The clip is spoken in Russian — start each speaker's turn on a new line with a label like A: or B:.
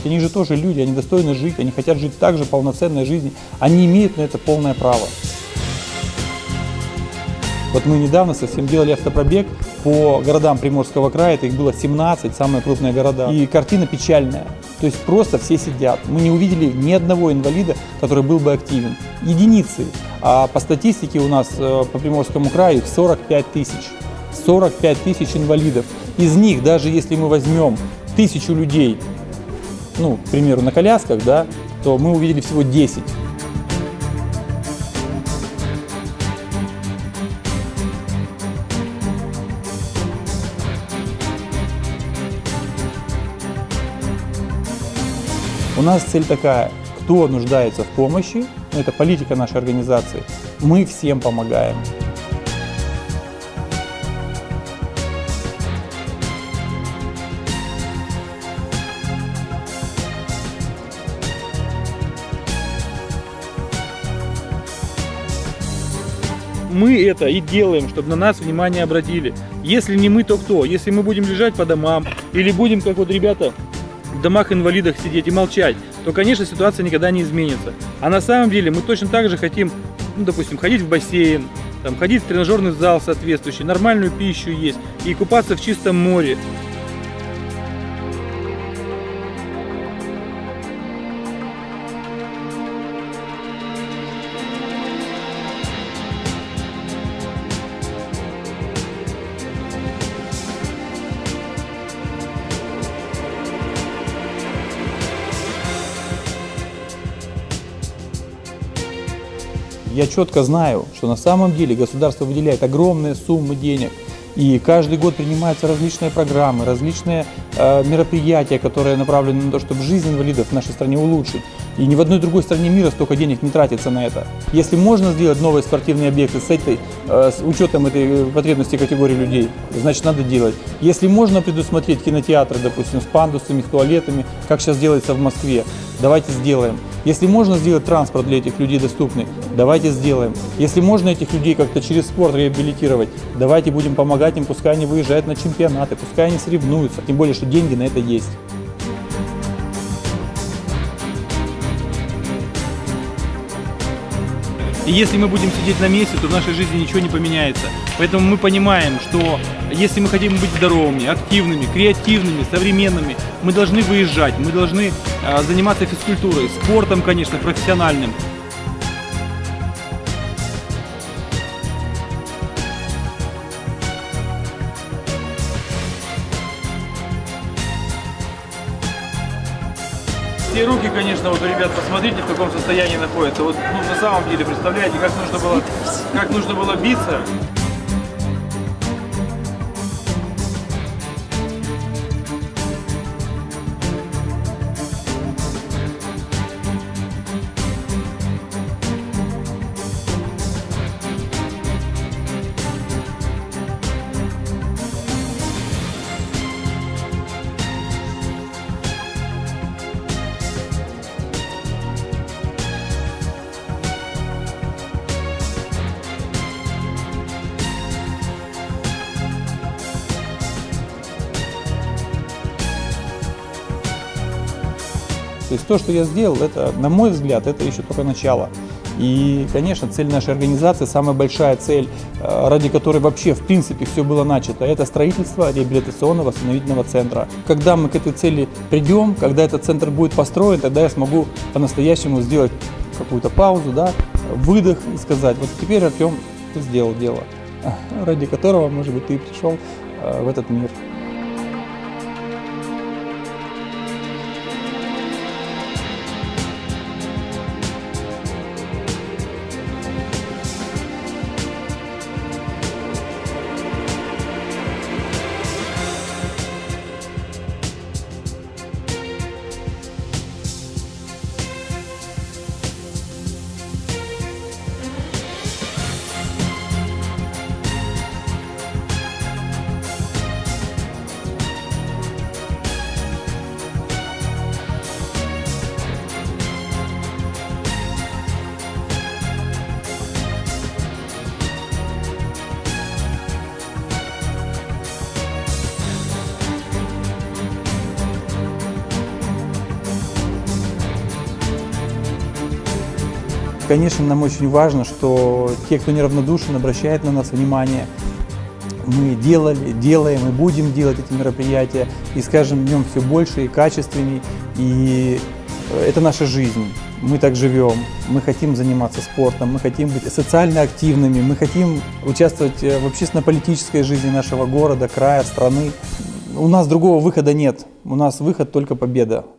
A: они же тоже люди, они достойны жить, они хотят жить так же полноценной жизнью, они имеют на это полное право. Вот мы недавно совсем делали автопробег по городам Приморского края, это их было 17, самые крупные города, и картина печальная. То есть просто все сидят. Мы не увидели ни одного инвалида, который был бы активен. Единицы. А по статистике у нас по Приморскому краю 45 тысяч. 45 тысяч инвалидов. Из них, даже если мы возьмем 1000 людей, ну, к примеру, на колясках, да, то мы увидели всего 10. У нас цель такая: кто нуждается в помощи, это политика нашей организации, мы всем помогаем. Мы это и делаем, чтобы на нас внимание обратили. Если не мы, то кто? Если мы будем лежать по домам или будем, как вот ребята, в домах инвалидов сидеть и молчать, то, конечно, ситуация никогда не изменится. А на самом деле мы точно так же хотим, ну, допустим, ходить в бассейн, там, ходить в тренажерный зал соответствующий, нормальную пищу есть и купаться в чистом море. Я четко знаю, что на самом деле государство выделяет огромные суммы денег, и каждый год принимаются различные программы, различные мероприятия, которые направлены на то, чтобы жизнь инвалидов в нашей стране улучшить. И ни в одной другой стране мира столько денег не тратится на это. Если можно сделать новые спортивные объекты с учетом этой потребности категории людей, значит, надо делать. Если можно предусмотреть кинотеатры, допустим, с пандусами, с туалетами, как сейчас делается в Москве, давайте сделаем. Если можно сделать транспорт для этих людей доступный, давайте сделаем. Если можно этих людей как-то через спорт реабилитировать, давайте будем помогать им, пускай они выезжают на чемпионаты, пускай они соревнуются, тем более, что деньги на это есть. И если мы будем сидеть на месте, то в нашей жизни ничего не поменяется. Поэтому мы понимаем, что если мы хотим быть здоровыми, активными, креативными, современными, мы должны выезжать, мы должны заниматься физкультурой, спортом, конечно, профессиональным. Все руки, конечно, вот у ребят, посмотрите, в каком состоянии находятся. Вот, ну, на самом деле, представляете, как нужно было биться. То есть то, что я сделал, это, на мой взгляд, это еще только начало. И, конечно, цель нашей организации, самая большая цель, ради которой вообще, в принципе, все было начато, это строительство реабилитационного восстановительного центра. Когда мы к этой цели придем, когда этот центр будет построен, тогда я смогу по-настоящему сделать какую-то паузу, да, выдох и сказать: вот теперь, Артем, ты сделал дело, ради которого, может быть, ты пришел в этот мир. конечно, нам очень важно, что те, кто неравнодушен, обращает на нас внимание. Мы делали, делаем и будем делать эти мероприятия, и с каждым днем все больше и качественней, и это наша жизнь. Мы так живем, мы хотим заниматься спортом, мы хотим быть социально активными, мы хотим участвовать в общественно-политической жизни нашего города, края, страны. У нас другого выхода нет, у нас выход только победа.